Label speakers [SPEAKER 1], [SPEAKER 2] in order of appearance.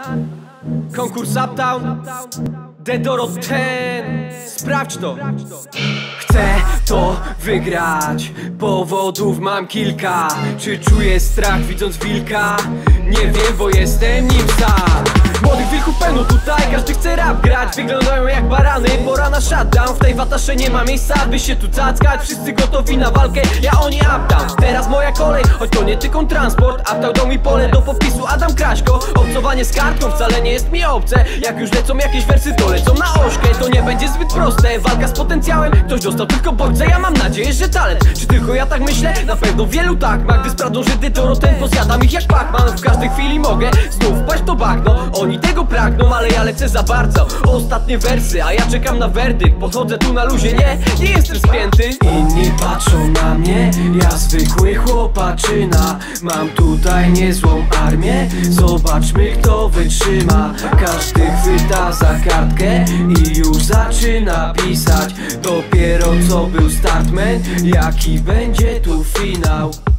[SPEAKER 1] Konkurs Uptown, Dedoro 10. Sprawdź to. Chcę to wygrać, powodów mam kilka. Czy czuję strach widząc wilka? Nie wiem, bo jestem nim sam. Młodych wilków pełno tutaj, każdy chce rap grać. Wyglądają jak barany, pora na shutdown. W tej watasze nie ma miejsca, by się tu cackać. Wszyscy gotowi na walkę, ja oni uptown. Teraz moja kolej, choć to nie tylko transport. Uptown dał mi pole do popisu Adam Kraśko. Obcowanie z kartką wcale nie jest mi obce. Jak już lecą jakieś wersy, to lecą na ośkę. To nie będzie zbyt proste, walka z potencjałem. Ktoś dostał tylko bodźce, ja mam nadzieję, że talent. Czy tylko ja tak myślę? Na pewno wielu tak ma. Gdy sprawdzą, że Dedoro ten, pozjadam ich jak Pac-Man. W każdej chwili mogę znów wpaść to bagno. Oni tego pragną, ale ja lecę za bardzo. Ostatnie wersy, a ja czekam na werdykt. Podchodzę tu na luzie, nie jestem spięty. Inni patrzą na mnie, ja zwykły chłopaczyna. Mam tutaj niezłą armię, zobaczmy kto wytrzyma. Każdy chwyta za kartkę i już zaczyna pisać. Dopiero co był startman, jaki będzie tu finał.